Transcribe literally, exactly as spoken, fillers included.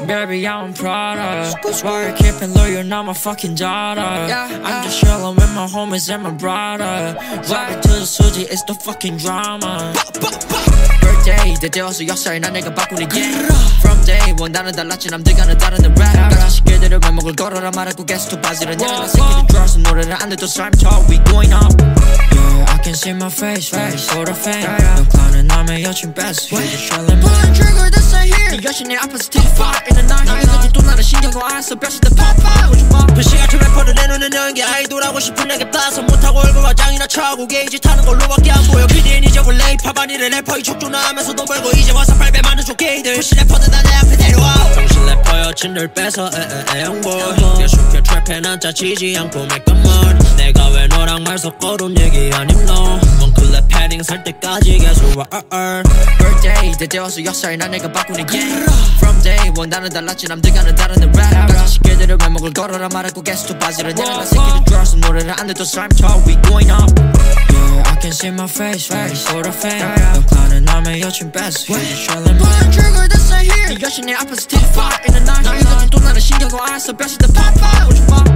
Baby, I'm proud of why you keeping loyal, not my fucking daughter. I'm just chillin' with my homies and my brother. Right to the suji, it's the fucking drama. Birthday, 내 되어서 역사에 난 내가 바꾸는 game. From day one, 나는 달랐지 남들과는 다른 내 rap. 가자 시계들을 발목을 걸어라 말하고 계속 빠지는 내가 새끼들 들어서 노래를 안 해도 삶이 talk, we going up. Yeah, I can see my face, face, for the fame. 넌 clown은 남의 여친 best, you're just chillin'. Pulling trigger, this ain't here. 네 여신 내 앞에서 take fire in the night. 나에게 또 나를 신경도 안 써, 벼실 때 pop out. 표시같은 래퍼를 내놓는 연기 아이돌하고 싶은 내게 봐서 못하고 얼굴 화장이나 차고 게이지 타는 걸로밖에 안 보여. 비디엔 잊어볼 레이팝 아니래 래퍼 이 촉조나 하면서 돈 벌고 이제 와서 팔배 많은 족게이들. 표시 래퍼는 나 내 앞에 데려와. 정신 래퍼 여친들 뺏어 에에에 youngboy. 계속해 트랩해 난 짜치지 않고 make a mud. 내가 왜 너랑 말 섞어둔 얘기 아님 너. 엉클랩 패딩 살 때까지 계속 와. Birthday 때 되어서 역사에 난 내가 바꾸는 game. From day one 나는 달랐지 남들과는 다른 내 rap. 가자 시계들을 발목을 걸어라 말하고 계속 또 빠지는 내가 새끼들 들어서 노래를 안 해도 삶이 talk, we going up. Yeah, I can see my face, face, for the fame. 넌 clown은 남의 여친 best, you're just chillin'. Pulling trigger, this ain't here. 네 여신 내 앞에서 take fire in the night. 나에게 또 나를 신경도 안 써, 벼실 때 pop out.